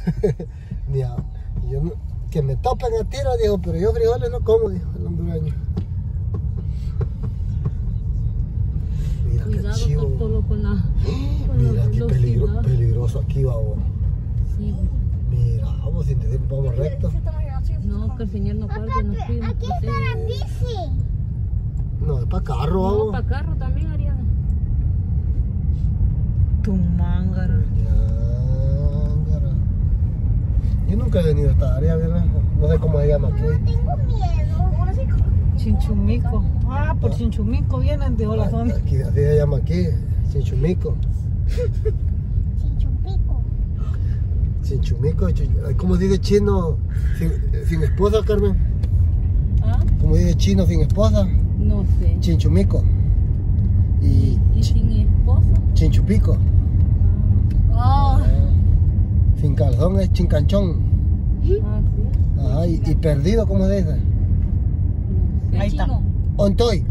Mira, yo no, que me topen a tiro, dijo, pero yo frijoles no como, dijo el hondureño. Mira, cuidado, qué chivo. Totolo, con la Mira, qué velocidad. peligroso aquí, babo. Sí. Mira, vamos, sin decir, vamos recto. No, que el Señor nos guarde, nos cuide, nos Aquí está protege. la bici. No, es para carro, No, babo. para carro también, Ariana. Tu mángara. Ñangara. Yo nunca he venido a esta área, ¿verdad? No sé cómo se llama aquí. Tengo miedo. Chinchumico. Ah, por Chinchumico vienen de la zona. Aquí, así se llama aquí, Chinchumico. Chinchumpico. Chinchumico, ¿cómo dice chino sin esposa, Carmen? ¿Ah? ¿Cómo dice chino sin esposa? No sé. Chinchumico. Y ¿Y sin esposo? Chinchupico. Ah, Sin calzón es chincanchón. sí. Ajá, y perdido, ¿cómo se dice? No sé. Ahí está. Chino. Ontoy.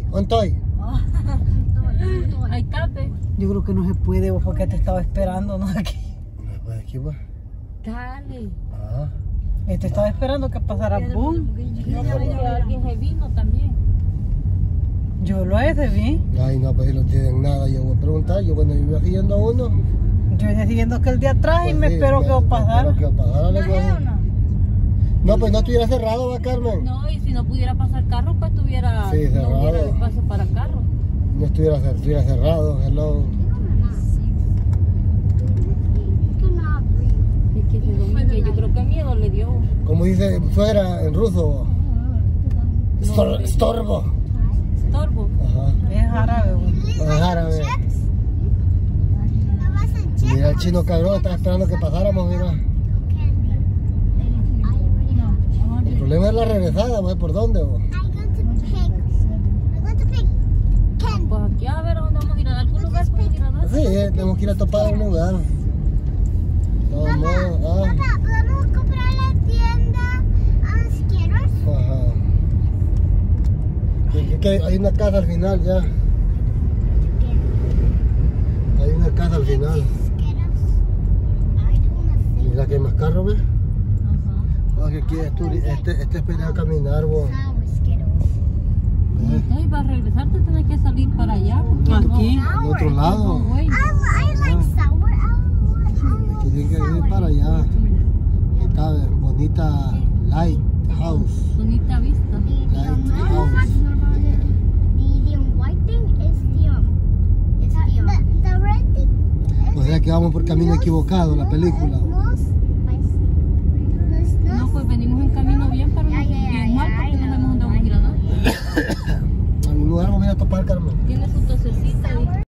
Ahí está, pe. Yo creo que no se puede, vos, porque te estaba esperando, ¿no? Aquí. Pues aquí va. Dale. Ah, Te estaba esperando que pasara boom. No, porque alguien se vino también. Yo lo he de vi. ay, no, pues si no tienen nada, yo voy a preguntar. Yo cuando iba siguiendo a uno. Yo venía siguiendo que el día atrás y pues me sí, espero que me pasara. espero que pasara, le digo. No, pues no estuviera cerrado, va, Carmen. No, y si no pudiera pasar carro, pues tuviera, Sí, no hubiera cerrado. espacio para carro. No estuviera cerrado, hello. Es que ese domingo, yo creo que miedo le dio. Como dice fuera en ruso, estorbo. Estorbo. Ajá, Es árabe, güey. es árabe. Mira el chino cabrón, estaba esperando que pasáramos, mira. El problema es la regresada, güey, ¿por dónde, güey? Pues aquí a ver dónde vamos a ir a algún lugar, podemos ir a dar. Sí, tenemos que ir a topar un lugar. De todos modos, Papá, ¿podemos comprar la tienda Skittles? ajá. Y que hay una casa al final ya. Hay una casa al final. Skittles. I don't wanna think. Mira que hay más carros, ¿ves? Ajá. Ah, que aquí este es para ir a caminar, güey. Sour Skittles. Entonces para regresarte tenés que salir para allá. Porque Aquí. Al otro lado. No, güey. I like sour. Aquí tiene que ir para allá. Ahí está, bonita lighthouse. Bonita vista. The white thing is the red thing. O sea que vamos por camino equivocado, la película. No, pues venimos en camino bien, pero no bien mal porque no sabemos dónde vamos a ir a dar. A algún lugar vamos a ir a topar, Carmen. Tiene su tosecita.